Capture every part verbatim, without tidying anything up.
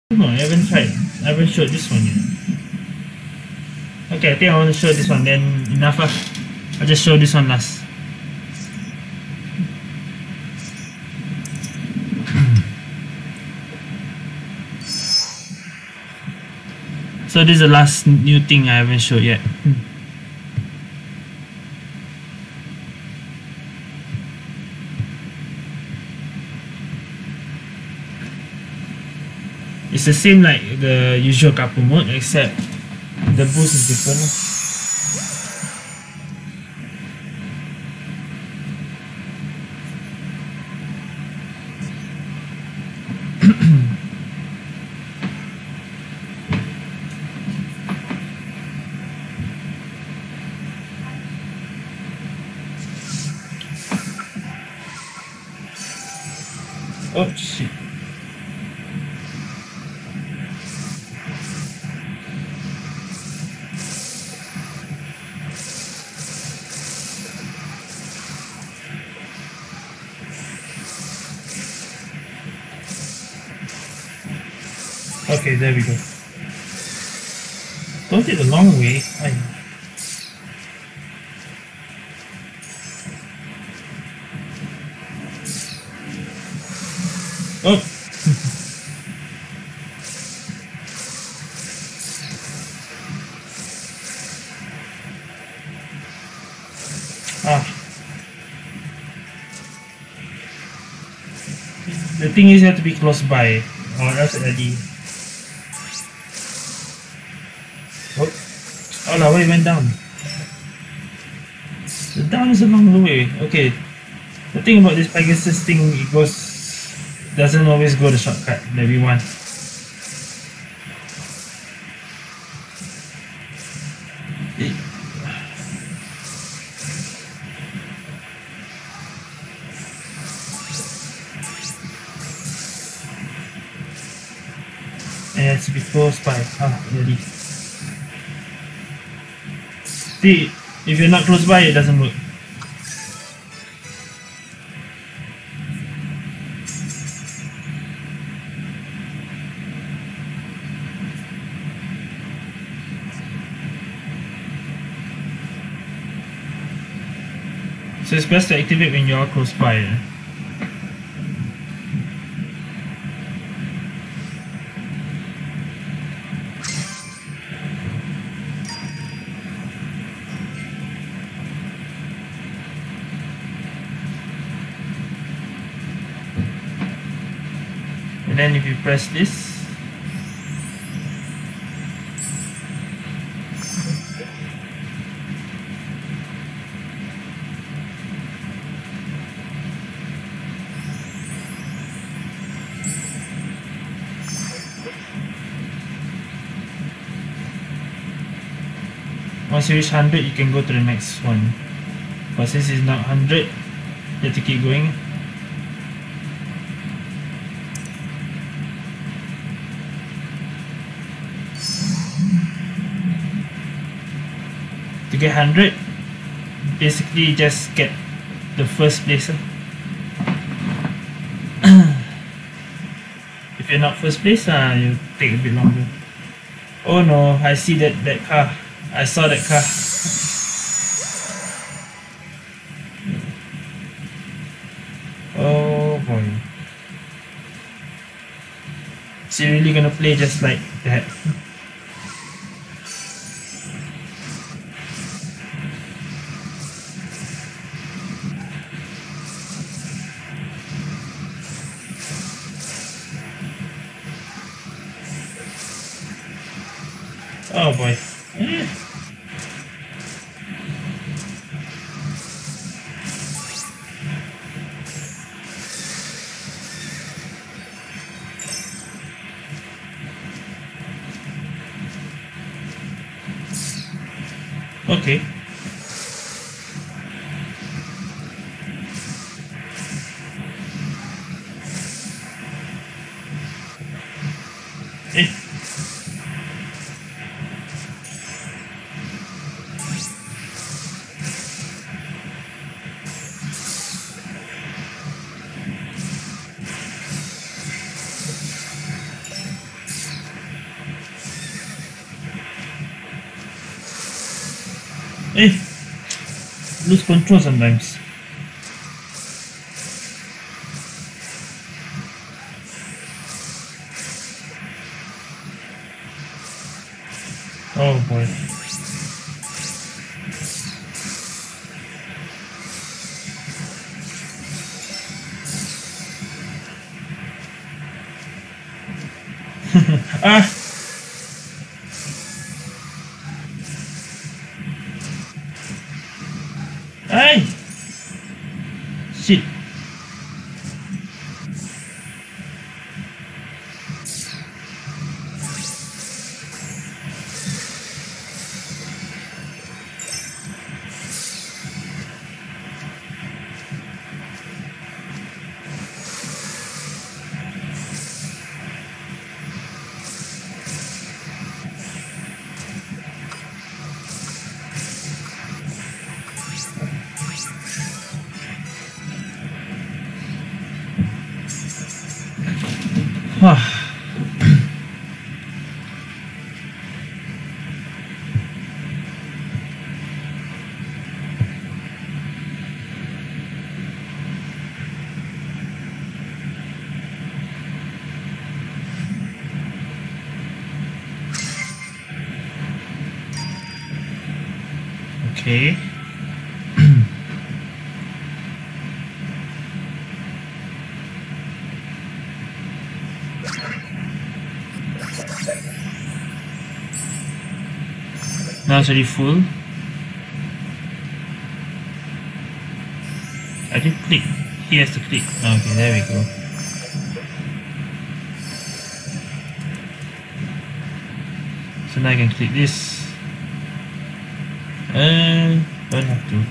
No, I haven't tried. I haven't showed this one yet. Okay, I think I want to show this one, then enough lah. I'll just show this one last. So this is the last new thing I haven't showed yet. It's the same like the usual couple mode, except the boost is different. Oh shit. Okay, there we go. Don't take the long way. I... Oh! Ah. The thing is you have to be close by, or else already. Oh, oh no, it went down. The down is a long way. Okay. The thing about this Pegasus thing, it goes, doesn't always go the shortcut that we want. It, and it's to be close by. Ah, really. See, if you're not close by, it doesn't work. So it's best to activate when you are close by. Eh? And then if you press this, once you reach one hundred, you can go to the next one. But since it's not one hundred, you have to keep going. To get one hundred, basically just get the first place. If you're not first place, uh, you take a bit longer. Oh no, I see that, that car. I saw that car. Oh boy. Is he really gonna play just like that? Oh boy. Eh. Okay. Eh. Eh, lose control sometimes. Oh boy. Ah! Ay! Shit. Okay. Now it's already full. I did click. He has to click. Okay, there we go. So now I can click this. Uh, don't have to.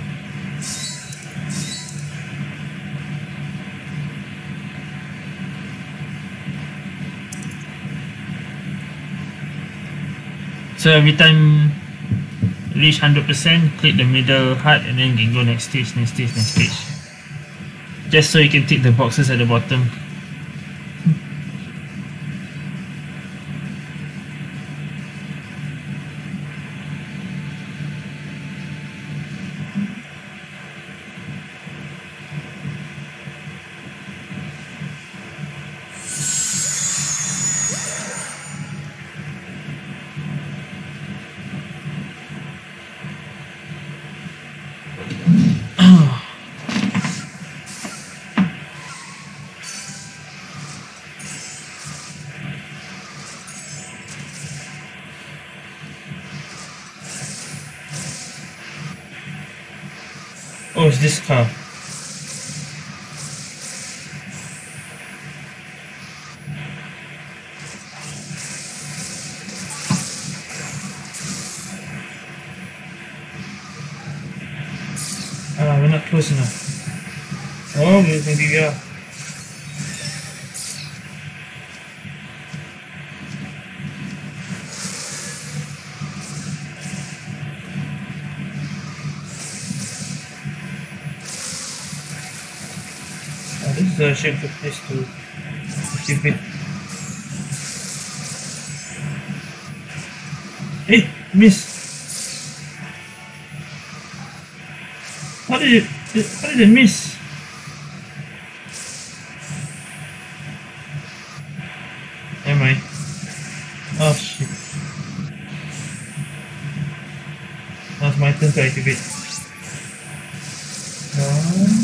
So every time reach one hundred percent, click the middle heart and then you can go next stage, next stage, next stage. Just so you can tick the boxes at the bottom. Oh, it's this car. Ah, we're not close enough. Oh, maybe we are. This is a shape of place to keep it. Hey, miss! How did it? How did it miss? Am I? Oh shit! Now it's my turn to activate. No.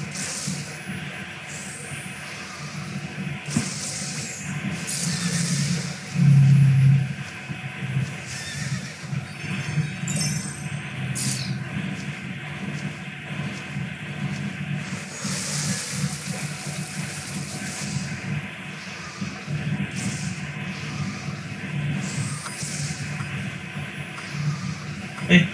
Hey.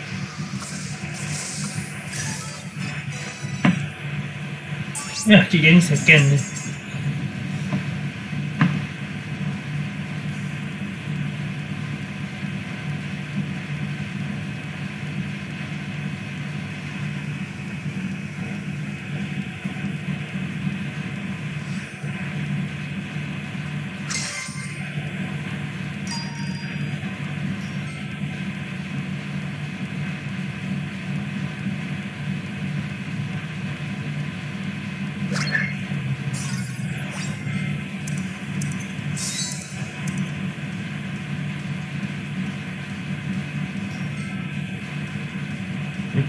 Yeah, keep getting second.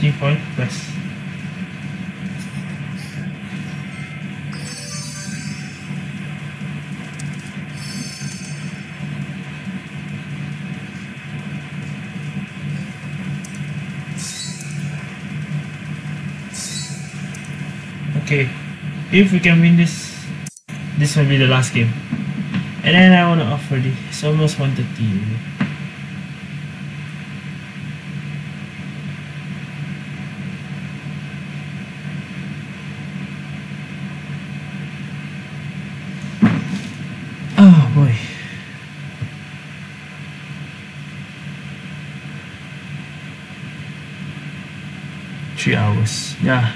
floating foil, press. Okay, if we can win this, this will be the last game. And then I want to offer this. It's almost one thirty. Oh boy. Three hours. Yeah.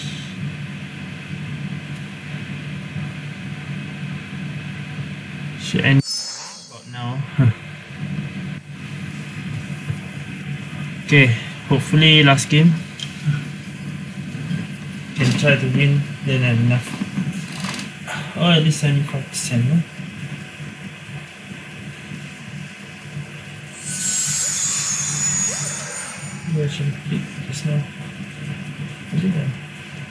Should end about now. Okay, hopefully last game can try to win, then I have enough. Oh, at least seventy-five percent, no? Maybe I should click just now. What did I?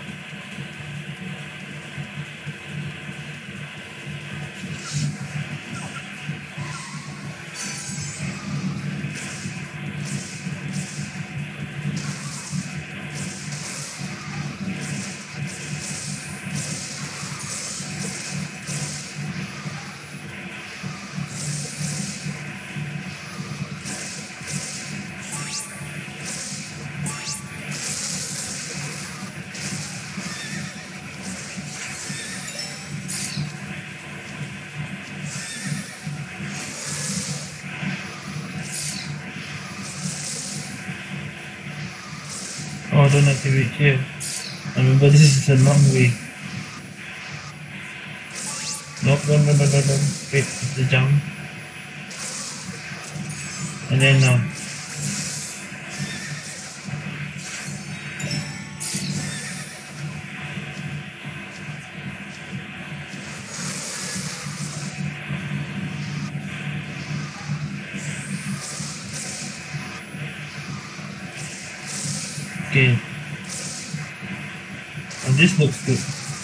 Oh, don't activate here. I remember this is a long way. Nope, no, no, no, no, no. Wait, the jump. And then now. Okay. And this looks good.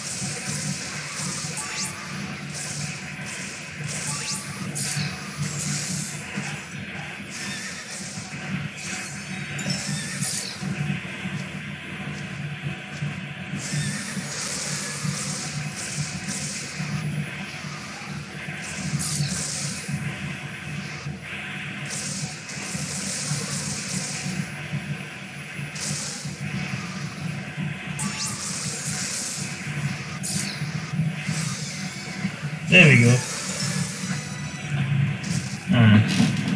There we go. Alright.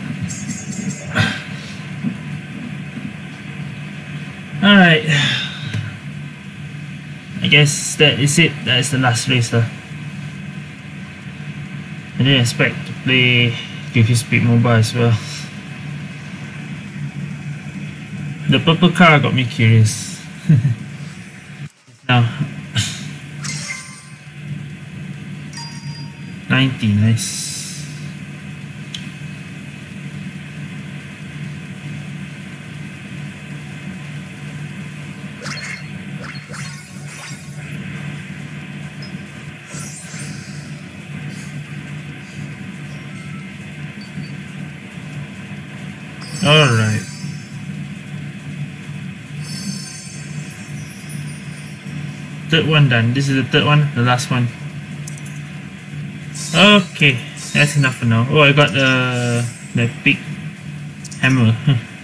Alright. I guess that is it. That is the last race. Huh? I didn't expect to play Give You Speed Mobile as well. The purple car got me curious. Now. ninety, nice. Alright. Third one done. This is the third one, the last one. Okay, that's enough for now. Oh, I got the the big hammer.